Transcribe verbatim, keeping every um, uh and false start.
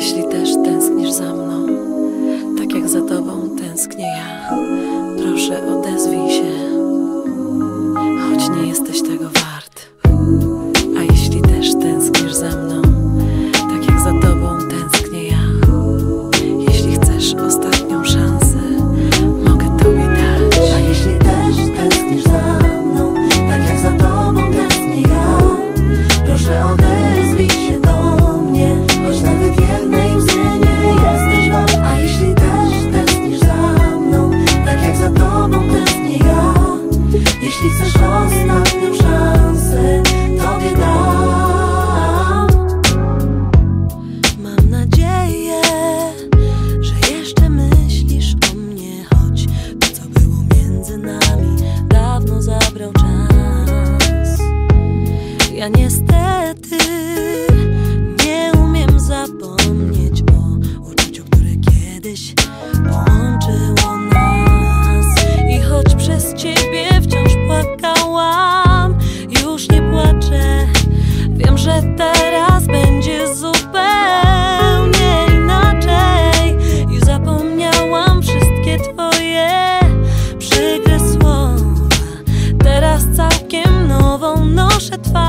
jeśli też tęsknisz za mną, tak jak za tobą tęsknię ja, proszę odezwij się, choć nie jesteś tego wart. A jeśli też tęsknisz za mną, tak jak za tobą tęsknię ja, jeśli chcesz ostatnią szansę, mogę tobie dać. A jeśli też tęsknisz za mną, tak jak za tobą tęsknię ja, proszę odezwij się do mnie, choć nawet jednej łzy nie jesteś wart. A jeśli też tęsknisz za mną, tak jak za tobą tęsknię ja, jeśli chcesz ostatnią szansę, tobie dam. Mam nadzieję, że jeszcze myślisz o mnie, choć to, co było między nami, dawno zabrał czas. Ja niestety nie umiem zapomnieć o uczuciu, które kiedyś połączyło nas. I choć przez ciebie wciąż płakałam, już nie płaczę. Wiem, że teraz będzie zupełnie inaczej. I zapomniałam wszystkie twoje przykre słowa. Teraz całkiem nową noszę twarz.